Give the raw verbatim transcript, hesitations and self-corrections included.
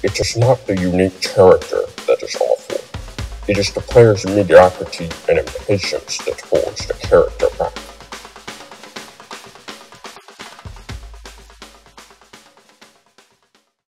It is not the unique character that is awful. It is the player's mediocrity and impatience that holds the character back.